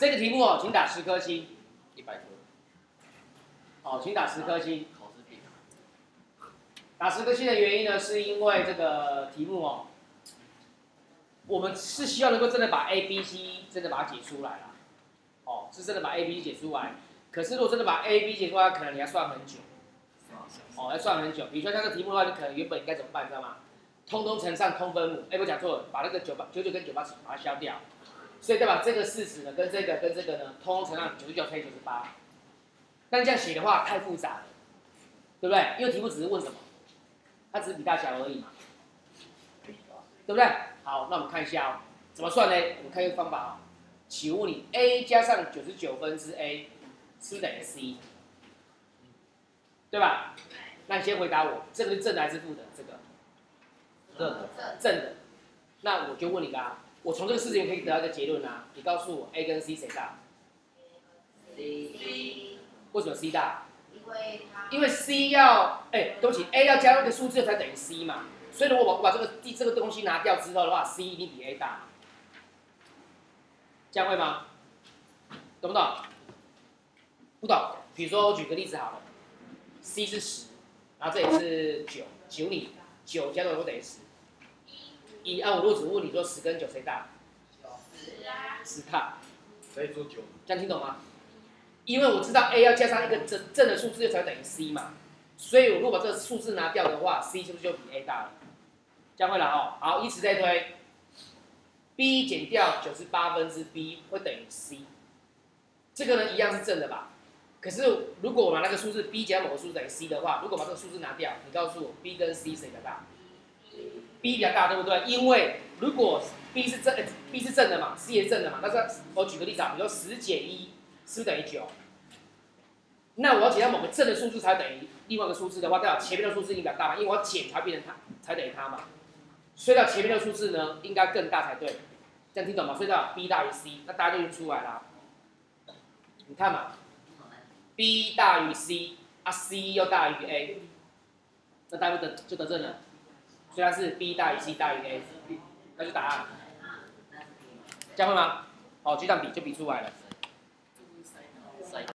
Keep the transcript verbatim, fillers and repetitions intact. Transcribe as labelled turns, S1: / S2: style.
S1: 这个题目哦，请打十颗星。
S2: 一百颗。
S1: 哦，请打十颗星。
S2: 考试品。
S1: 打十颗星的原因呢，是因为这个题目哦，我们是希望能够真的把 A、B、C 真的把它解出来啦。哦，是真的把 A、B 解出来。可是如果真的把 A、B 解出来，可能你要算很久。哦，要算很久。比如说像这个题目的话，你可能原本应该怎么办，知道吗？通通乘上通分母。哎，我讲错了，把那个九八九九跟九八把它消掉。所以再把这个事实呢，跟这个跟这个呢，通通乘上九十九乘以九十八。但这样写的话太复杂了，对不对？因为题目只是问什么，它只是比大小而已嘛，对不对？好，那我们看一下哦，怎么算呢？我们看一个方法哦。请问你 a 加上九十九分之 a 是不是等于 c？ 对吧？那你先回答我，这个是正的还是负的？这个
S2: 正的。
S1: 正的。那我就问你啦，我从这个事情可以得到一个结论啊。你告诉我 a 跟 c 谁大
S3: ？C。
S1: 为什么 c 大？
S3: 因为它。
S1: 因为 c 要，哎，对不起 ，a 要加那个数字才等于 c 嘛。所以如果我把这个这个东西拿掉之后的话 ，c 一定比 a 大。这样会吗？懂不懂？不懂。比如说我举个例子好了 ，c 是十，然后这里是九，九你九加多少等于十？一。啊，我如果只问你说十跟九谁大？
S3: 十啊。
S1: 十大。
S2: 可以做九。
S1: 这样听懂吗？因为我知道 a 要加上一个正正的数字才等于 c 嘛，所以我如果把这个数字拿掉的话 ，c 是不是就比 a 大了？这样会了哦。好，以此类推 ，b 减掉九十八分之 b 会等于 c， 这个呢一样是正的吧？可是如果我把那个数字 b 减某个数字等于 c 的话，如果把这个数字拿掉，你告诉我 b 跟 c 谁比较大 ？b 比较大，对不对？因为如果 b 是正、呃、，b 是正的嘛 ，c 也是正的嘛，那这我举个例子啊，比如说十减一是不是等于九？那我要减掉某个正的数字才等于另外一个数字的话，代表前面的数字应该比较大嘛，因为我要减才变成它，才等于它嘛。所以到前面的数字呢，应该更大才对。这样听懂吗？所以到 b 大于 c， 那大家就已经出来了。你看嘛 ，b 大于 c， 啊 c 又大于 a， 那大家就得就得正了。所以它是 b 大于 c 大于 a， 那就答案。这样会吗？好，就这样比就比出来了。